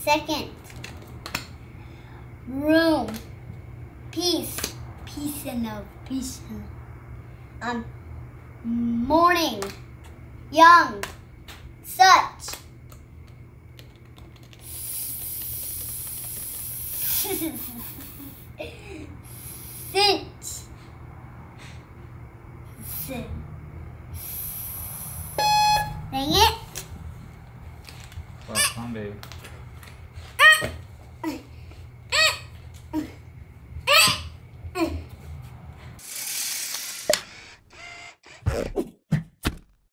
Second. Room. Peace. Peace enough. Peace enough. Morning. Young. Such. Cinch. Sin. Dang it. Well, come on, baby.